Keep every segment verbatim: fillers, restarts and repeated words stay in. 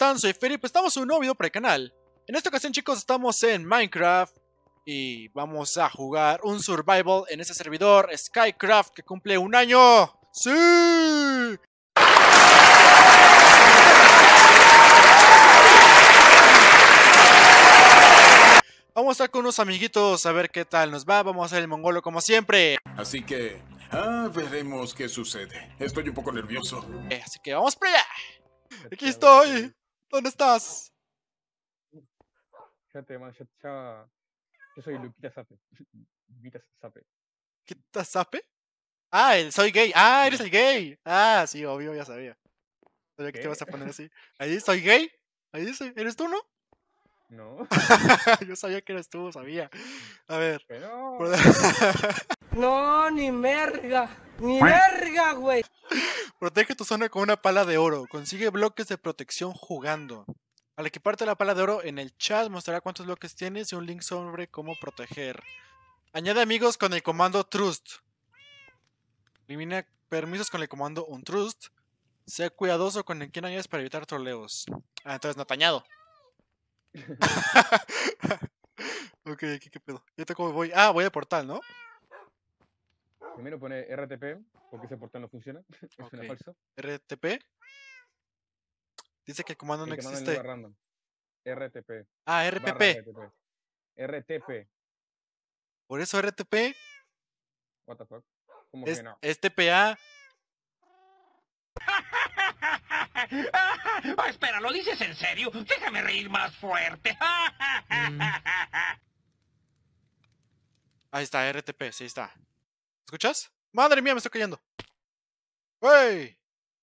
están? Soy Felipe, estamos en un nuevo video para el canal. En esta ocasión, chicos, estamos en Minecraft y vamos a jugar un survival en este servidor, Skycraft, que cumple un año. ¡Sí! Vamos a estar con unos amiguitos a ver qué tal nos va. Vamos a hacer el mongolo como siempre. Así que, ah, veremos qué sucede. Estoy un poco nervioso. Eh, así que vamos para allá. Aquí estoy. ¿Dónde estás? Ya te, man, ya, ya- yo soy Luquita Sape. Luquita Sape. ¿Qué estás, Zape? Ah, el soy gay. Ah, eres el gay. Ah, sí, obvio, ya sabía. Sabía que te ¿Qué? vas a poner así. Ahí soy gay. Ahí dice, ¿eres tú, no? No. Yo sabía que eres tú, sabía. A ver. Pero. por- No, ni merga, ni verga, güey. Protege tu zona con una pala de oro. Consigue bloques de protección jugando. Al equiparte la pala de oro, en el chat mostrará cuántos bloques tienes y un link sobre cómo proteger. Añade amigos con el comando Trust. Elimina permisos con el comando Untrust. Sea cuidadoso con el quien añades para evitar troleos. Ah, entonces no te añado. Ok, aquí qué pedo. Ya te cómo voy. Ah, voy al portal, ¿no? Primero pone R T P, porque ese portal no funciona. Es Ok. una falsa. R T P. Dice que el comando no Y te manda el existe. lugar random. R T P. Ah, barra R P P. R T P. R T P. Por eso R T P What the fuck. ¿Cómo es, que no? es T P A. Oh, espera, ¿lo dices en serio? Déjame reír más fuerte. Ahí está, R T P, sí está. ¿Escuchas? Madre mía, me estoy cayendo. ¡Wey!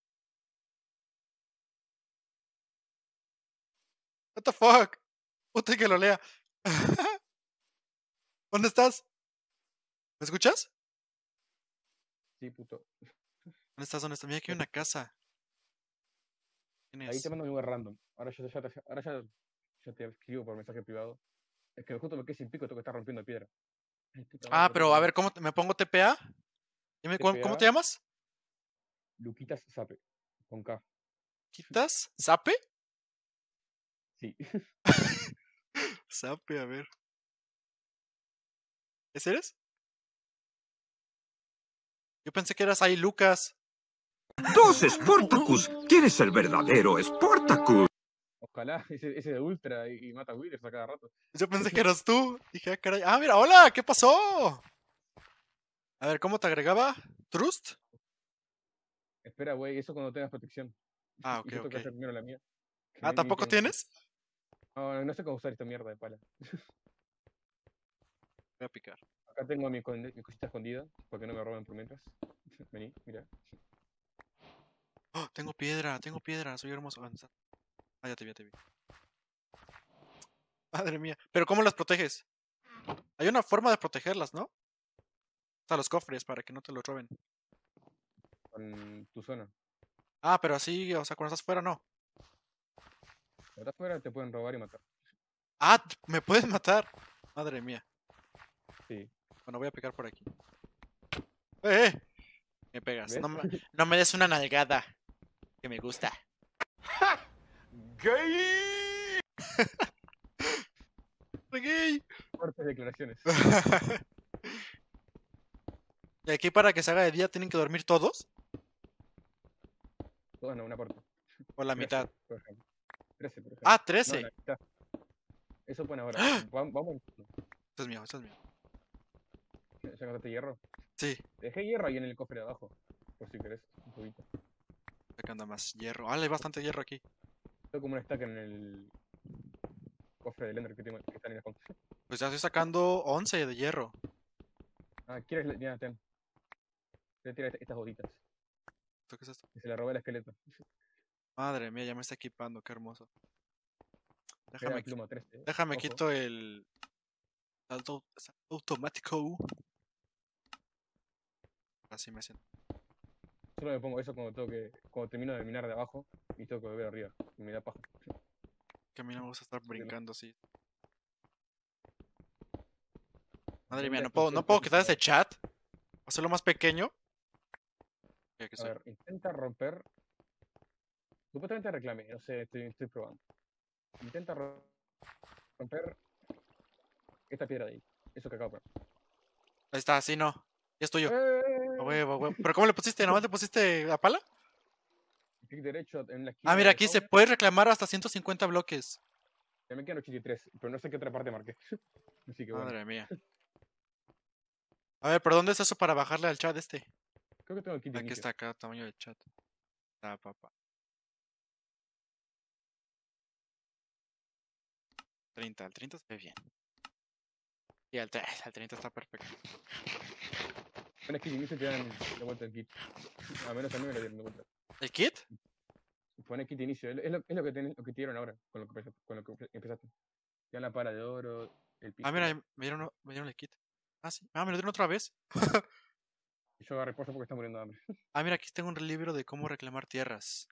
What the fuck? Puta que lo lea. ¿Dónde estás? ¿Me escuchas? Sí, puto. ¿Dónde estás? ¿Dónde estás? Mira, aquí hay una casa. ¿Quién Ahí es? te mando un lugar random. Ahora ya, ya, te- ahora ya, ya te escribo por mensaje privado. Es que justo me quedé sin pico, tengo que estar rompiendo piedra. Ay, puta Ah, madre, pero puta a madre. ver, ¿cómo te- me pongo T P A? Dime, ¿cómo, cómo te T P A. llamas? Luquitas Sape. Con K. ¿Quitas? ¿Zape? Sí. Zape, a ver. ¿Ese eres? Yo pensé que eras ahí Lucas. ¡Dos Sportacus! ¿Quién es el verdadero Sportacus? Ojalá, ese, ese de Ultra y, y mata a Withers a cada rato. Yo pensé que eras tú. Dije, ah, caray. Ah, mira, hola, ¿qué pasó? A ver, ¿cómo te agregaba? ¿Trust? Espera, güey, eso cuando tengas protección. Ah, Y ok, yo tengo ok. que hacer primero la mía. que Ah, ni- ni ¿tampoco tengo. tienes? No, no sé cómo usar esta mierda de pala. Voy a picar. Acá tengo mi, con- mi cosita escondida, porque no me roben por mientras. Vení, mira. Oh, tengo piedra, tengo piedra, soy hermoso. Avanza. Ah, ya te vi, ya te vi. Madre mía. ¿Pero cómo las proteges? Hay una forma de protegerlas, ¿no? Hasta los cofres para que no te los roben. Con tu zona. Ah, pero así, o sea, cuando estás fuera, no. De otra fuera te pueden robar y matar. Ah, t- me puedes matar. Madre mía. Sí. Bueno, voy a pegar por aquí. ¡Eh! eh! Me pegas. ¿Ves? No me, no me des una nalgada. Que me gusta. ¡Gay! ¡Gay! Fuertes declaraciones. Y aquí para que se haga de día tienen que dormir todos. Bueno, una parte. O la Trece, mitad. por ejemplo. trece, por ejemplo. Ah, No, trece. la mitad. Eso pone ahora. ¡Ah! Vam- Vamos. Esto es mío, esto es mío. ¿Ya encontraste hierro? Sí. Dejé hierro ahí en el cofre de abajo. Por si querés. Un poquito. Acá anda más hierro. Ah, hay bastante hierro aquí. Tengo como una stack en el cofre del Ender que, tengo, que está en el fondo. Pues ya estoy sacando once de hierro. Ah, ¿quieres? la- Ya, ten. Voy a tirar est- estas bolitas. ¿Esto qué es esto? Que se la robé al esqueleto. Madre mía, ya me está equipando, qué hermoso. Era Déjame, qui- pluma trece. ¿eh? déjame Ojo. quito el salto, salto automático. Así me siento. Solo me pongo eso cuando tengo que. Cuando termino de minar de abajo y tengo que volver arriba. Y me da paja. Que a mí no me gusta estar brincando así. Madre mía, Intenta no puedo, no romper puedo tu quitar ese zona. chat. Hacerlo más pequeño. Ya que A soy. ver, intenta romper Supuestamente reclame, no sé, estoy, estoy probando. Intenta ro- romper esta piedra de ahí. Eso que acabo de poner. Ahí está, sí, no. Ya es tuyo. A ¡Eh! huevo, a huevo. ¿Pero cómo le pusiste? ¿Nomás le pusiste la pala? Clic derecho en la esquina Ah, mira, de aquí se zona. puede reclamar hasta ciento cincuenta bloques. Ya me quedan ochenta y tres, pero no sé qué otra parte marqué. Así que bueno. Madre mía. A ver, ¿pero dónde es eso para bajarle al chat este? Creo que tengo el kit de Aquí inicio. está, acá, tamaño del chat. Está, papá. treinta, al treinta se ve bien. Y al, tre- al treinta está perfecto. En el kit de inicio te dan de vuelta el kit. A menos a mí me lo dieron de vuelta. ¿El kit? Pone kit de inicio. Es lo, es lo que, ten- lo que te dieron ahora, con lo que, empe- con lo que empe- empezaste. Te dan la pala de oro, el pico. Ah, mira, me dieron, me dieron el kit. Ah, sí. Ah, me lo dieron otra vez. Y yo agarré pozo porque está muriendo de hambre. Ah, mira, aquí tengo un libro de cómo reclamar tierras.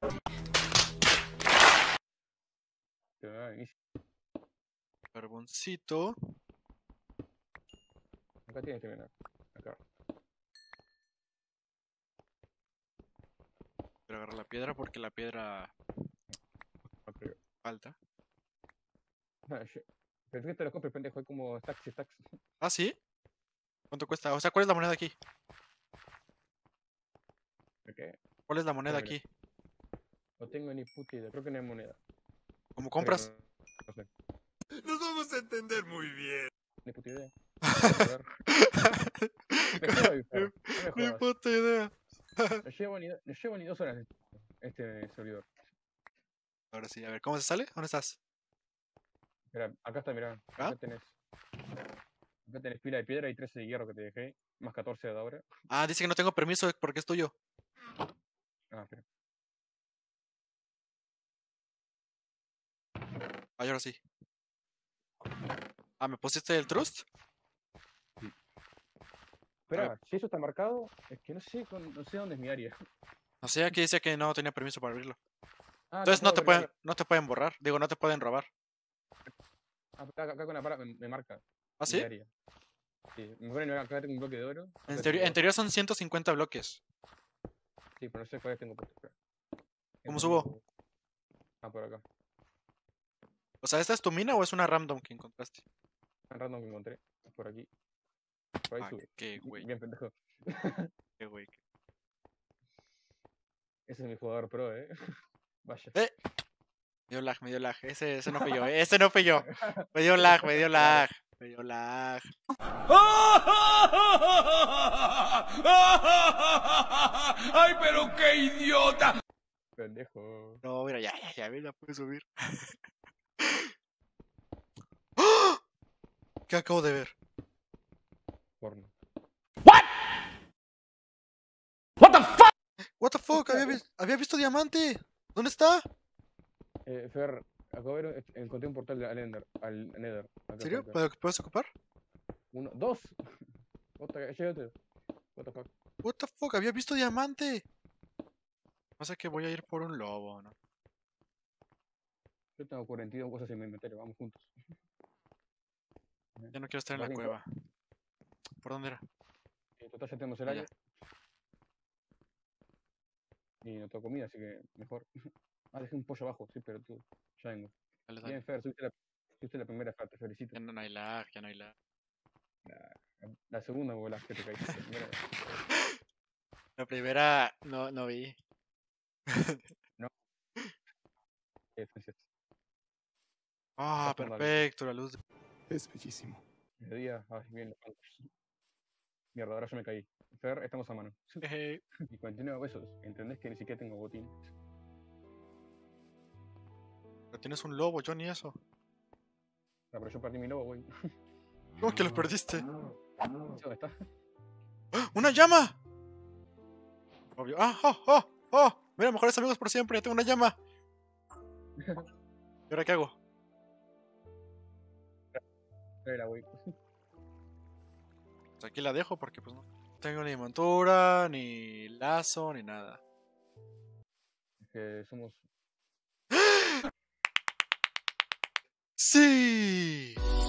Te lo dan inicio. Carboncito. Acá tienes que terminar. Acá. Pero agarrar la piedra porque la piedra Acá arriba. falta. Ah, shit. Pensé que te lo compres, pendejo. Hay como stacks y stacks. Ah, ¿sí? ¿Cuánto cuesta? O sea, ¿cuál es la moneda aquí? Ok. ¿Cuál es la moneda mira. aquí? No tengo ni puta idea. Creo que no hay moneda. ¿Cómo Creo compras? que No, no sé. Nos vamos a entender muy bien. Ni puta idea. A ver. Me quedo ahí, Fer. No me Ni jodas. puta idea. No llevo ni, do- no llevo ni dos horas en este servidor. Ahora sí, a ver, ¿cómo se sale? ¿Dónde estás? Mira, acá está, mirá. ¿Ah? Acá tenés. Acá tenés pila de piedra y trece de hierro que te dejé. Más catorce de ahora. Ah, dice que no tengo permiso porque es tuyo. Ah, espera. Ah, y ahora sí. Ah, ¿me pusiste el trust? Espera, si eso está marcado, es que no sé, con- no sé dónde es mi área. No sé, aquí dice que no tenía permiso para abrirlo. Ah, Entonces no te puedo pueden, abrir no te pueden borrar. Digo, no te pueden robar. la- ah, acá, acá con la pala me, me marca ¿Ah, mi sí? área. Sí, me ponen acá tengo un bloque de oro. acá En tengo teoría, en dos. teoría son ciento cincuenta bloques. Sí, pero no sé cuáles tengo puesto. Espera. ¿Cómo Tengo- subo? Ah, por acá. O sea, ¿esta es tu mina o es una random que encontraste? Tan random que encontré. Por aquí. Por ahí Ah, sube. qué güey, Bien pendejo. qué güey. Ese es mi jugador pro, eh. Vaya. Eh, me dio lag, me dio lag. Ese, ese no fui yo, eh. Ese no fui yo. Me dio lag, me dio lag. Me dio lag. ¡Ay, pero qué idiota! Pendejo. No, mira, ya, ya, ya, ya, ya pude subir. ¡Ah! ¿Qué acabo de ver? Porno. What the fuck, había, vis- había visto diamante. ¿Dónde está? Eh, Fer, acabo de ver, eh, encontré un portal de- al Ender. Al Nether. Acá ¿En serio? cerca. ¿Puedo- ¿Puedes ocupar? Uno, dos. Otra, llévate. What the fuck. What the fuck, había visto diamante. Pasa que voy a ir por un lobo, ¿no? Yo tengo cuarenta y dos cosas en mi inventario, vamos juntos. Ya no quiero estar en la Vale, cueva. ¿Por dónde era? En total ya tenemos el Ah, área. Y no tengo comida, así que mejor. Ah, dejé un pollo abajo, sí, pero tú. Ya vengo. Dale, dale. Bien, Fer, subiste la, subiste la primera, Fer, te felicito. Ya no hay lag, ya no hay lag. La segunda bola que te caíste. La primera, La primera no, no vi. eh, Frances. Ah, Estás jugando al- perfecto, la luz. de- Es bellísimo. Mediodía, ay, bien, los bancos. Mierda, ahora yo me caí. Fer, estamos a mano. Jeje. Y cuarenta y nueve huesos. ¿Entendés que ni siquiera tengo botín? Pero tienes un lobo, yo ni eso. Ah, pero yo perdí mi lobo, güey. ¿Cómo que lo perdiste? ¿Dónde está? ¡Ah! ¡Una llama! Obvio. ¡Ah! ¡Oh! ¡Oh! ¡Oh! Mira, mejores amigos por siempre, ya tengo una llama. ¿Y ahora qué hago? Era, güey. Pues aquí la dejo porque pues no tengo ni montura, ni lazo, ni nada. Que somos ¡Sí!